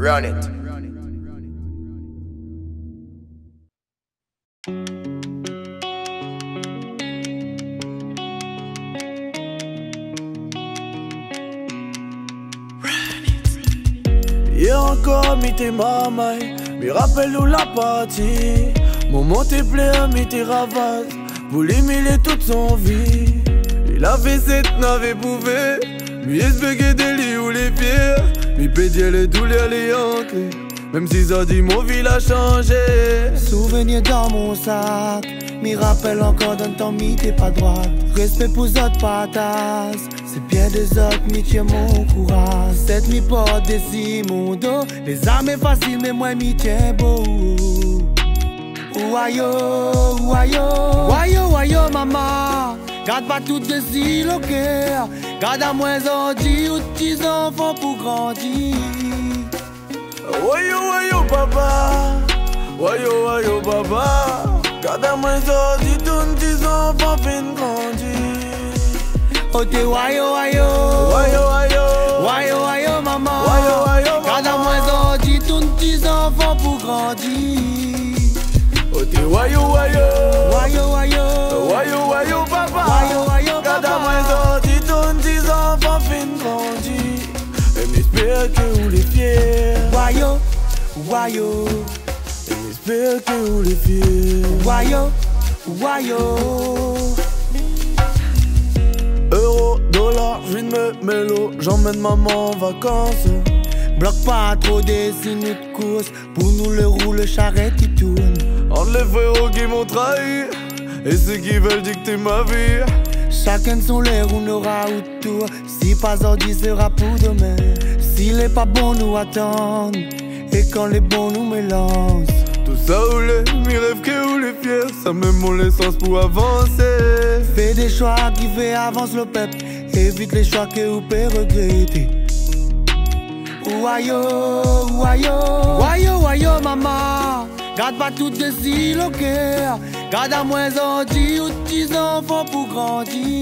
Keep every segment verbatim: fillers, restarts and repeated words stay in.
Run it. Hier encore, mi t'es mamaille, mi rappelle-nous la partie. Mon monté plein, mi t'es ravage, pour l'éminer toute son vie. Il avait cette nave bouvet, mi espégué des lits ou les pieds. Mi pédier les douleurs, les ancrés, même si ça dit mon ville a changé. Souvenir dans mon sac, mi rappelle encore d'un temps mi t'es pas droite. Respect pour autres patates, c'est bien des autres mi tiens mon courage. Cette mi porte des mon dos, les armes est facile mais moi mi tiens beau. Ouayo, ouayo, ouayo, ouayo maman, garde pas tout de si le cœur. Garde à moins ordi ou petits enfants pour grandir. Ouayo, ouayo papa, ouayo, ouayo papa, garde à moins ordi tous petits enfants fin grandir. Oh t'es ouayo, ouayo, ouayo, ouayo, ouayo, ouayo maman, ouayo, ouayo garde à moins ordi tous petits enfants pour grandir. Oh t'es ouayo, ouayo, ouayo, ouayo, ouayo, ouayo papa, ouayo, ouayo garde à papa, moins ordi tous petits enfants fin grandir. Et m'espère que vous les fiers. Ouayo, ouayo, et m'espère que vous les fiers. Ouayo, ouayo. Euro, dollar, je me mélo, j'emmène maman en vacances. Bloque pas trop des signes de course, pour nous le roule charrette qui tourne. Entre les frérots qui m'ont trahi et ceux qui veulent dicter ma vie. Chacun son l'air on aura autour. Si pas aujourd'hui sera pour demain. S'il est pas bon nous attendre, et quand les bons nous mélangent. Tout ça ou les, mes rêves que ou les fiers, ça me mon l'essence pour avancer. Fais des choix qui fait avance le peuple, évite les choix que vous pouvez regretter. Ouayo, ouayo, ouayo, ouayo maman, garde pas tout de si le cœur. Garde à moins ordi ou petits enfants pour grandir.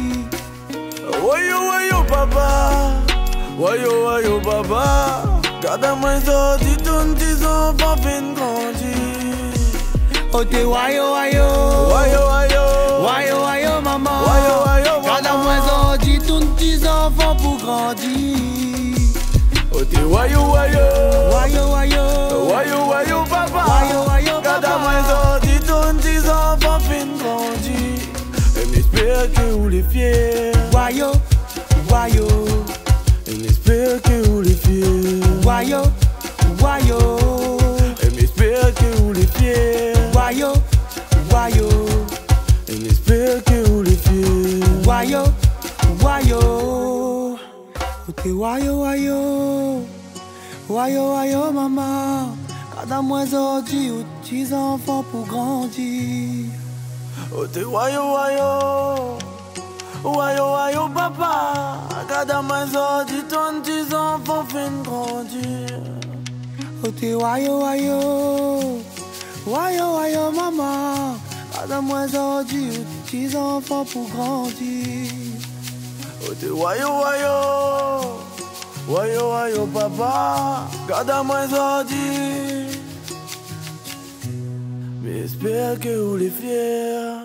Ouayo, ouayo papa, ouayo, ouayo papa, garde à moins ordi tous petits enfants fin grandir. Oh t'es ouayo, ouayo, ouayo, ouayo, ouayo, ouayo maman, ouayo, ouayo garde à moins ordi tous petits enfants pour grandir. Oh t'es ouayo, ouayo, ouayo, ouayo, ouayo, ouayo papa, ouayo, ouayo garde à papa, moins ordi tous petits enfants fin grandir. Et m'espère que vous les fiers. Ouayo, ouayo, et m'espère que vous les fiers. Ouayo, ouayo, et m'espère que vous les fiers. Ouayo, ouayo, et m'espère que vous les fiers. Ouayo, ouayo. Oh t'es ouayo, ouayo, ouayo, ouayo maman, garde à moins ordi ou petits enfants pour grandir. Oh t'es ouayo, ouayo, ouayo, ouayo papa, garde à moins ordi ton petits enfants fin grandir. Oh t'es ouayo, ouayo, ouayo, ouayo maman, garde à moins ordi ou petits enfants pour grandir. Oh t'es ouayo, ouayo, ouayo, ouayo papa, garde à moins ordi. Mais espère que vous les fiers.